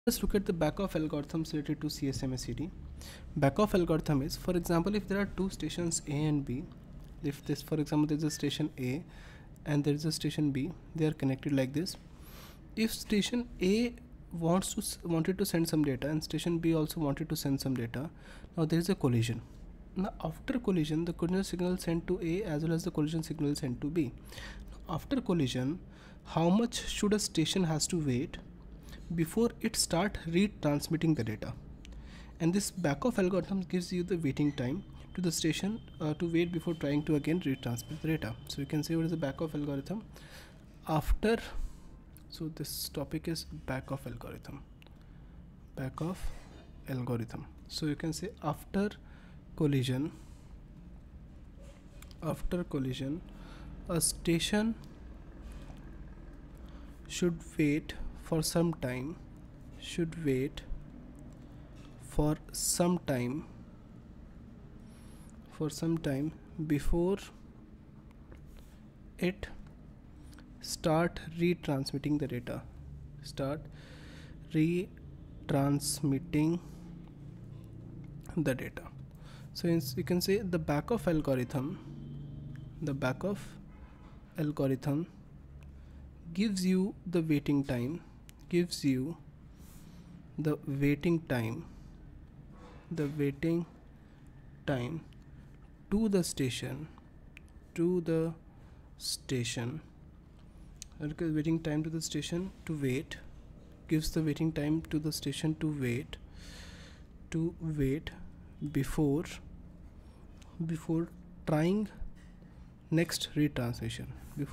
Let's look at the back-off algorithms related to CSMACD. Back-off algorithm is, for example, if there are two stations A and B, if this, for example, there is a station A and there is a station B, they are connected like this. If station A wanted to send some data and station B also wanted to send some data, now there is a collision. Now after collision, the collision signal sent to A as well as the collision signal sent to B. After collision, how much should a station has to wait before it start retransmitting the data? And this back-off algorithm gives you the waiting time to the station to wait before trying to again retransmit the data. So you can say what is the back-off algorithm after. So this topic is back-off algorithm. Back-off algorithm. So you can say after collision, a station should wait for some time, before it start retransmitting the data. So you can say the back-off algorithm gives you the waiting time to the station okay, waiting time to the station to wait, gives the waiting time to the station to wait before trying next retransmission,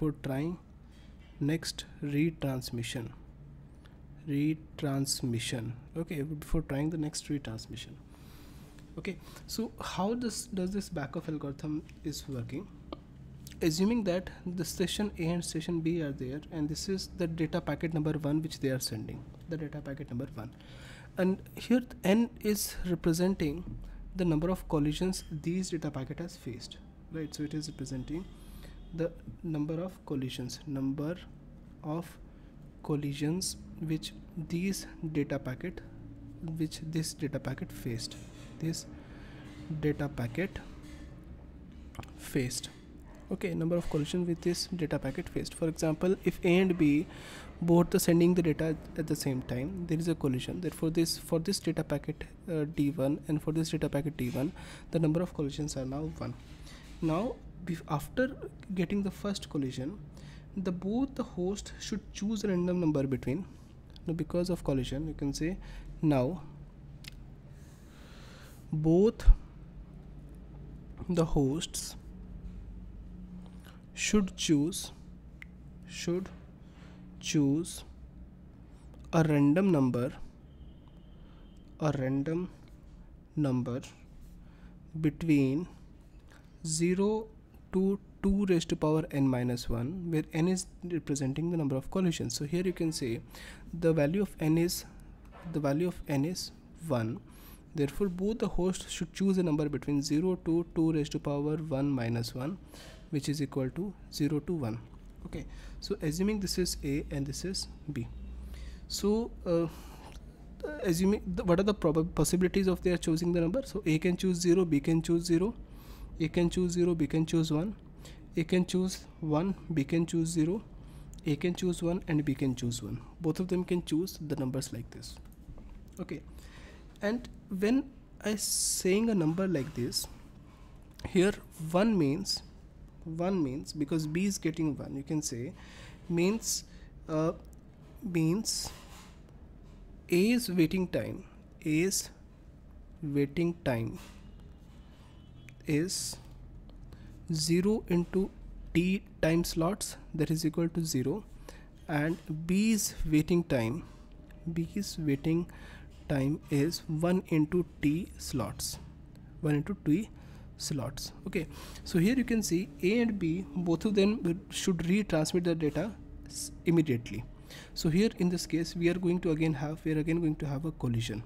okay, before trying the next retransmission. Okay, so how does this back-off algorithm is working? Assuming that the station A and station B are there, and this is the data packet number 1 which they are sending, the data packet number 1, and here n is representing the number of collisions these data packet has faced, right? So it is representing the number of collisions which this data packet faced. Okay, number of collisions with this data packet faced. For example, if A and B both are sending the data at the same time, there is a collision. Therefore, for this data packet D1 and for this data packet D1, the number of collisions are now 1. Now, after getting the first collision, both the hosts should choose a random number between. Now, because of collision, you can say now both the hosts should choose a random number between 0 to 2 raised to power n minus 1, where n is representing the number of collisions. So here you can say the value of n is 1. Therefore, both the hosts should choose a number between 0 to 2 raised to power 1 minus 1, which is equal to 0 to 1. Okay, so assuming this is A and this is B, so assuming what are the possibilities of their choosing the number? So A can choose 0, B can choose 0, A can choose 0, B can choose 1, A can choose 1, B can choose 0, A can choose 1 and B can choose 1. Both of them can choose the numbers like this. Okay, and when I saying a number like this, here 1 means because B is getting 1, you can say means A's waiting time is 0 into t time slots, that is equal to 0, and B's waiting time is 1 into t slots. Okay, so here you can see A and B, both of them should retransmit the data immediately. So here in this case we are again going to have a collision.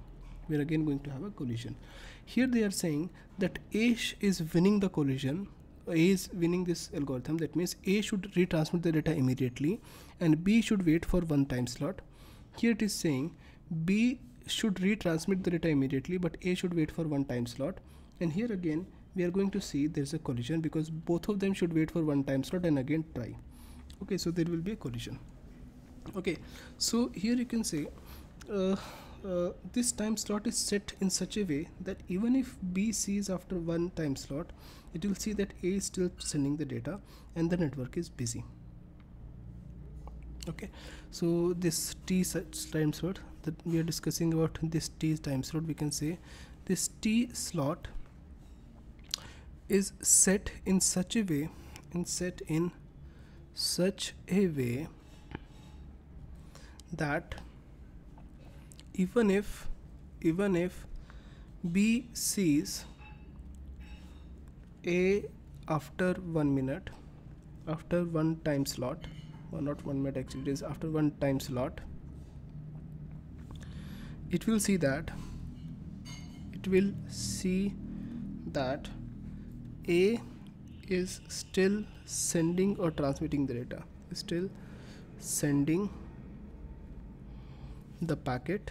Here they are saying that A is winning the collision, A is winning this algorithm. That means A should retransmit the data immediately and B should wait for one time slot. Here it is saying B should retransmit the data immediately, but A should wait for one time slot. And here again we are going to see there's a collision because both of them should wait for one time slot and again try. Okay, so there will be a collision. Okay, so here you can say this time slot is set in such a way that even if B sees after one time slot, it will see that A is still sending the data and the network is busy. Okay, so this T time slot that we are discussing about, this T time slot, we can say this T slot is set in such a way, that even if B sees A after 1 minute, after one time slot, or not 1 minute actually, it is after one time slot, it will see that A is still sending or transmitting the data, still sending the packet,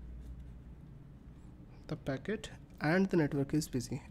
and the network is busy,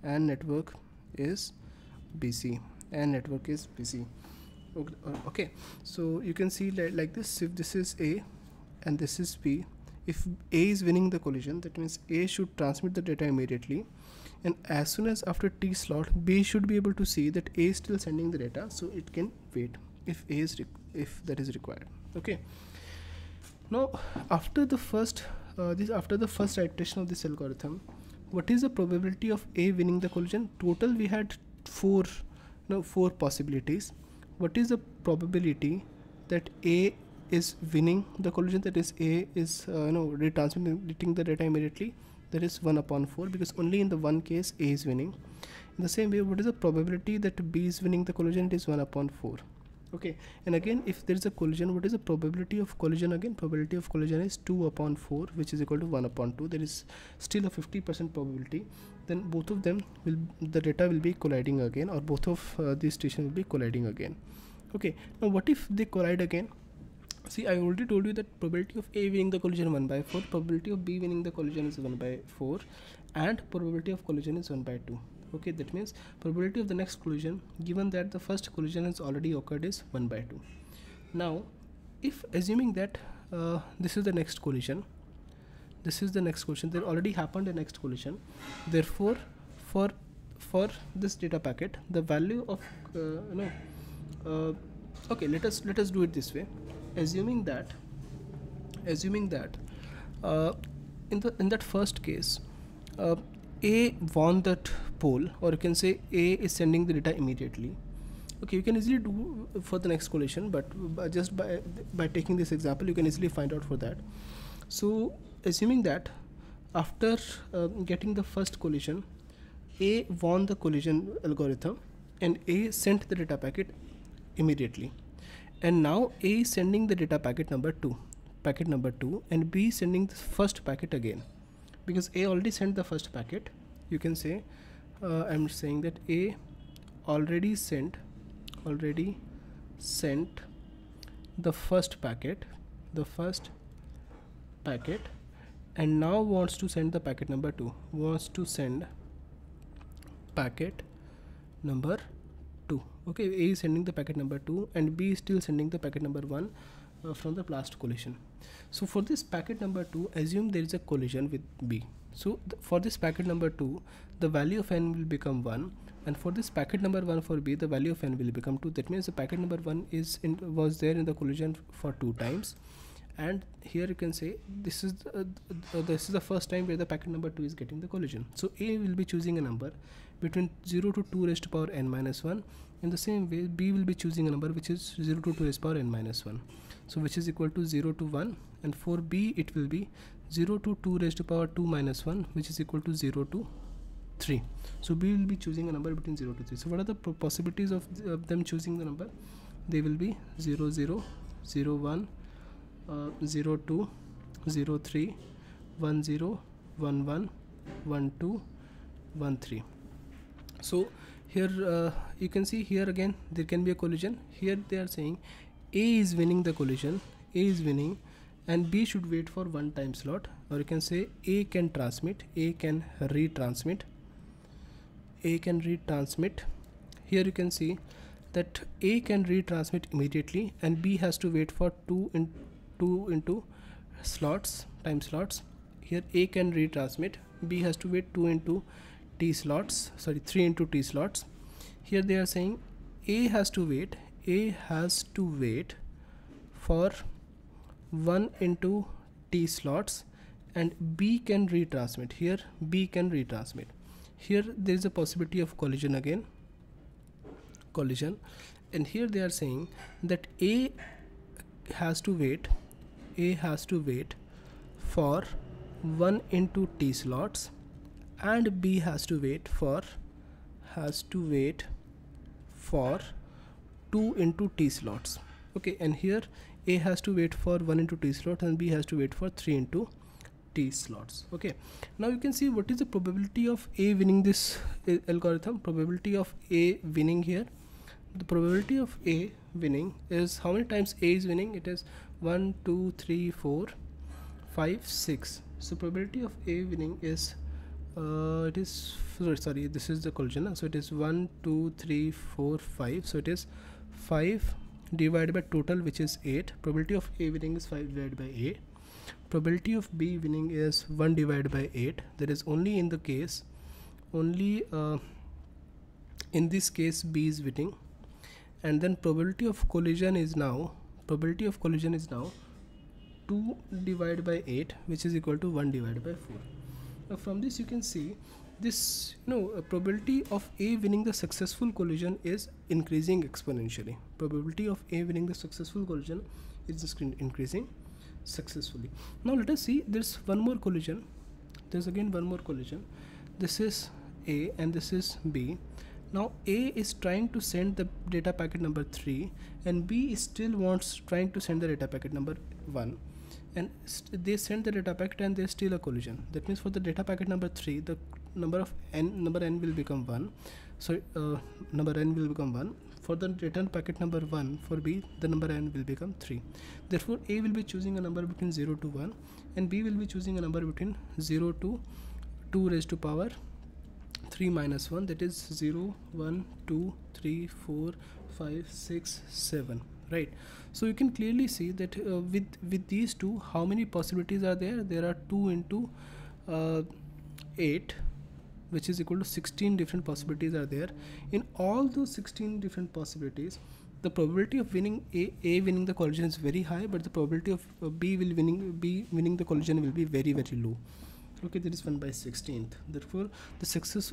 Okay, so you can see like this. If this is A and this is B, if A is winning the collision, that means A should transmit the data immediately, and as soon as after T slot, B should be able to see that A is still sending the data, so it can wait if that is required. Okay, now after the first iteration of this algorithm, what is the probability of A winning the collision? Total we had four possibilities. What is the probability that A is winning the collision, that is A is retransmitting the data immediately? That is 1/4, because only in the one case A is winning. In the same way, what is the probability that B is winning the collision? It is 1/4. Okay, and again, if there is a collision, what is the probability of collision? Again, probability of collision is 2/4, which is equal to 1/2. There is still a 50% probability. Then both of them the data will be colliding again, or both of these stations will be colliding again. Okay, now what if they collide again? See, I already told you that probability of A winning the collision 1/4, probability of B winning the collision is 1/4, and probability of collision is 1/2. Okay, that means probability of the next collision, given that the first collision has already occurred, is 1/2. Now, if assuming that this is the next collision, there already happened a next collision. Therefore, for this data packet, the value of okay, let us do it this way. Assuming that in that first case, A won that poll, or you can say A is sending the data immediately. Okay, you can easily do for the next collision, but just by taking this example, you can easily find out for that. So assuming that after getting the first collision, A won the collision algorithm and A sent the data packet immediately, and now A is sending the data packet number 2, and B is sending the first packet again, because A already sent the first packet. You can say I'm saying that A already sent the first packet, and now wants to send the packet number 2, Okay, A is sending the packet number 2 and B is still sending the packet number 1 from the last collision. So for this packet number 2, assume there is a collision with B. So for this packet number 2, the value of n will become 1, and for this packet number 1 for B, the value of n will become 2. That means the packet number 1 was there in the collision for 2 times, and here you can say this is the first time where the packet number 2 is getting the collision. So A will be choosing a number between 0 to 2 raised to power n minus 1. In the same way, B will be choosing a number which is 0 to 2 raised to power n minus 1, so which is equal to 0 to 1, and for B it will be 0 to 2 raised to power 2 minus 1, which is equal to 0 to 3. So B will be choosing a number between 0 to 3. So what are the possibilities of them choosing the number? They will be 0 0 0 1 0 2 0 3 1 0 1 1 1 2 1 3. So here you can see here again there can be a collision. Here they are saying A is winning the collision, A is winning, and B should wait for one time slot, or you can say A can transmit, A can retransmit, A can retransmit. Here you can see that A can retransmit immediately and B has to wait for 2 into slots, time slots. Here A can retransmit, B has to wait 2 into T slots, sorry 3 into T slots. Here they are saying A has to wait for 1 into T slots and B can retransmit. Here B can retransmit. Here there is a possibility of collision again, and here they are saying that A has to wait for 1 into T slots and B has to wait for 2 into T slots. Okay, and here A has to wait for 1 into T slots and B has to wait for 3 into T slots. Okay, now you can see what is the probability of A winning this algorithm. Probability of A winning here, the probability of A winning is how many times A is winning. It is 1 2 3 4 5 6. So probability of A winning is it is sorry, this is the collision, so it is 1 2 3 4 5. So it is 5 divided by total, which is 8. Probability of A winning is 5 divided by 8. Probability of B winning is 1 divided by 8. That is only in the case, in this case B is winning. And then probability of collision is now 2 divided by 8, which is equal to 1 divided by 4. Now from this you can see this, probability of A winning the successful collision is increasing exponentially. Probability of A winning the successful collision is increasing successfully. Now let us see, there's one more collision. There's again one more collision. This is A and this is B. Now A is trying to send the data packet number 3 and B is still trying to send the data packet number 1, and they send the data packet and there's still a collision. That means for the data packet number 3, the number n will become 1. So number n will become 1. For the return packet number 1 for B, the number n will become 3. Therefore A will be choosing a number between 0 to 1 and B will be choosing a number between 0 to 2 raised to power 3 minus 1, that is 0 1 2 3 4 5 6 7, right? So you can clearly see that with these two, how many possibilities are there? There are 2 into 8, which is equal to 16 different possibilities are there. In all those 16 different possibilities, the probability of winning A winning the collision is very high, but the probability of B winning the collision will be very low. Okay, that is 1 by 16th. Therefore the successful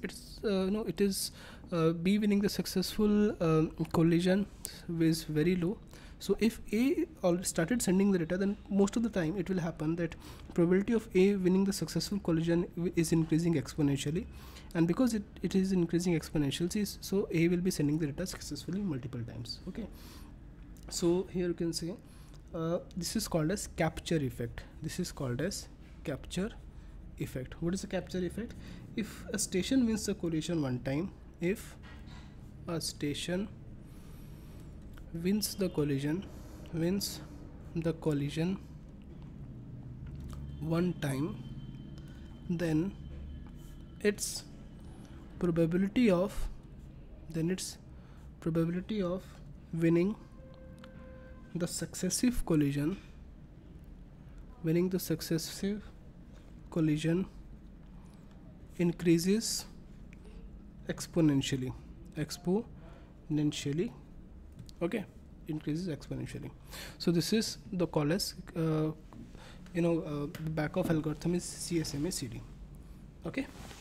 B winning the successful collision is very low. So if A already started sending the data, then most of the time it will happen that probability of A winning the successful collision is increasing exponentially, and because it is increasing exponentially, so A will be sending the data successfully multiple times. Okay, so here you can see this is called as capture effect. This is called as capture effect. What is the capture effect? If a station wins the collision one time, if a station wins the collision one time, then its probability of winning the successive collision increases exponentially. Okay, increases exponentially. So this is the call as back of algorithm is CSMA CD. Okay.